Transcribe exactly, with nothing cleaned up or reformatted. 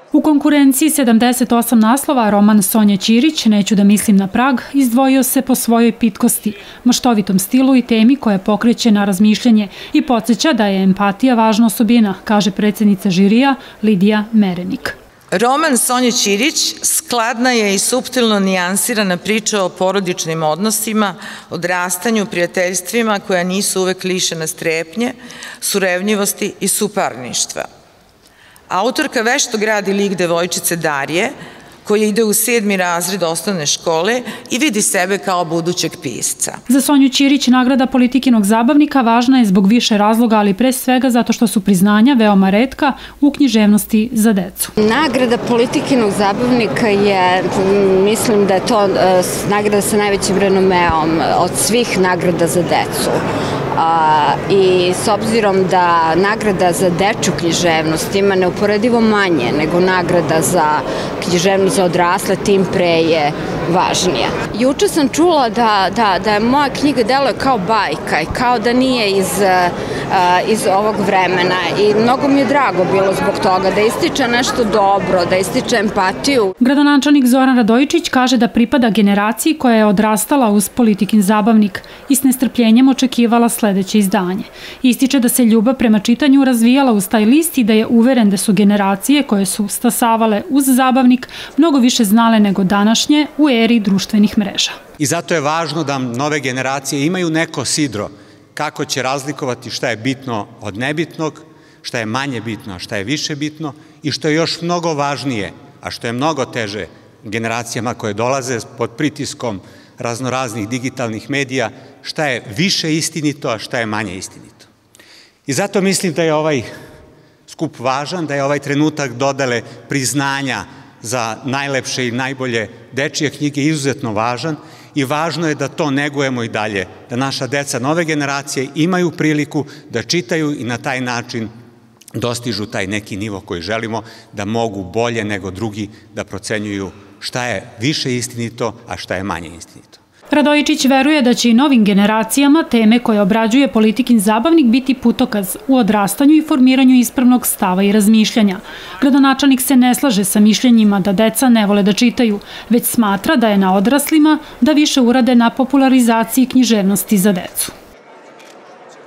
U konkurenciji sedamdeset osam naslova roman Sonje Ćirić, Neću da mislim na Prag, izdvojio se po svojoj pitkosti, maštovitom stilu i temi koja pokreće na razmišljanje i podsjeća da je empatija važna osobina, kaže predsednica žirija Lidija Merenik. Roman Sonje Ćirić skladna je i suptilno nijansirana priča o porodičnim odnosima, odrastanju, prijateljstvima koja nisu uvek lišena strepnje, surevljivosti i suparništva. Autorka vešto gradi lik devojčice Darije, koja ide u sedmi razred osnovne škole i vidi sebe kao budućeg pisca. Za Sonju Ćirić nagrada Politikinog zabavnika važna je zbog više razloga, ali pre svega zato što su priznanja veoma retka u književnosti za decu. Nagrada Politikinog zabavnika je, mislim da je to nagrada sa najvećim renomeom od svih nagrada za decu. I s obzirom da nagrada za dečju književnost ima neuporedivo manje nego nagrada za književnost za odrasle, tim pre je važnija. Juče sam čula da je moja knjiga deluje kao bajka i kao da nije iz ovog vremena i mnogo mi je drago bilo zbog toga da ističe nešto dobro, da ističe empatiju. Gradonačelnik Zoran Radojičić kaže da pripada generaciji koja je odrastala uz Politikin zabavnik i s nestrpljenjem očekivala sledeće izdanje. Ističe da se ljubav prema čitanju razvijala uz taj list i da je uveren da su generacije koje su stasavale uz zabavnik mnogo više znale nego današnje u eri društvenih mreža. I zato je važno da nove generacije imaju neko sidro kako će razlikovati šta je bitno od nebitnog, šta je manje bitno, a šta je više bitno i što je još mnogo važnije, a što je mnogo teže generacijama koje dolaze pod pritiskom raznoraznih digitalnih medija, šta je više istinito, a šta je manje istinito. I zato mislim da je ovaj skup važan, da je ovaj trenutak dodele priznanja za najlepše i najbolje dečije knjige izuzetno važan i važno je da to negujemo i dalje, da naša deca, nove generacije imaju priliku da čitaju i na taj način dostižu taj neki nivo koji želimo, da mogu bolje nego drugi da procenjuju šta je više istinito, a šta je manje istinito. Radojičić veruje da će i novim generacijama teme koje obrađuje Politikin zabavnik biti putokaz u odrastanju i formiranju ispravnog stava i razmišljanja. Gradonačelnik se ne slaže sa mišljenjima da deca ne vole da čitaju, već smatra da je na odraslima da više urade na popularizaciji književnosti za decu.